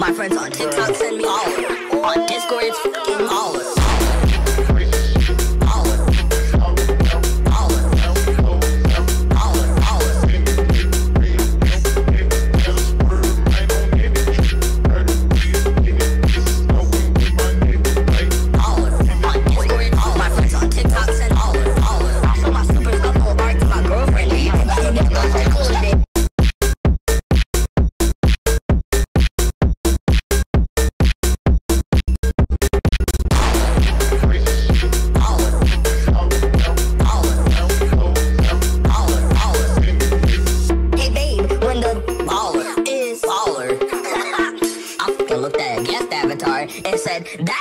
My friends on TikTok send me all. On Discord it's fucking all. Looked at a guest avatar and said, that